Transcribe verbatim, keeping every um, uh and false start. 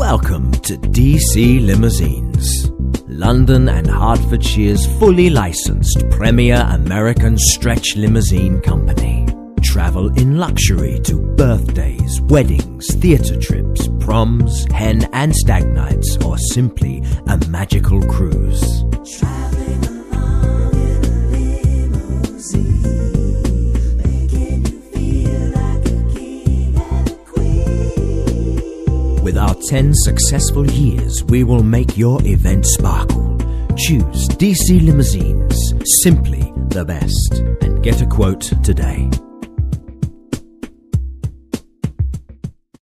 Welcome to D C Limousines, London and Hertfordshire's fully licensed premier American stretch limousine company. Travel in luxury to birthdays, weddings, theatre trips, proms, hen and stag nights, or simply a magical cruise. Traveling along in a limousine, making you feel like a king and a queen. With our ten successful years, we will make your event sparkle. Choose D C Limousines, simply the best, and get a quote today.